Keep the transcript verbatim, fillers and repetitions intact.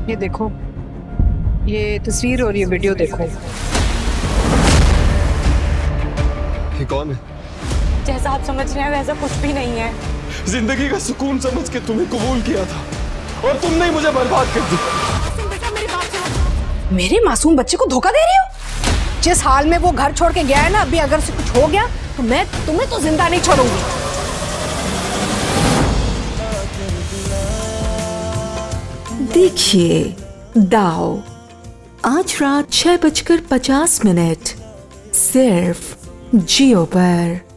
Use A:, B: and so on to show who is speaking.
A: ये देखो, ये तस्वीर और ये वीडियो देखो।
B: ये कौन है?
C: जैसा आप समझ रहे हैं वैसा कुछ भी नहीं है।
B: जिंदगी का सुकून समझ के तुम्हें कबूल किया था और तुमने ही मुझे बर्बाद कर दिया।
A: मेरे मासूम बच्चे को धोखा दे रही हो? जिस हाल में वो घर छोड़ के गया है ना, अभी अगर से कुछ हो गया तो मैं तुम्हें तो जिंदा नहीं छोड़ूंगी।
D: देखिए दाव आज रात छह बजकर पचास मिनट सिर्फ जियो पर।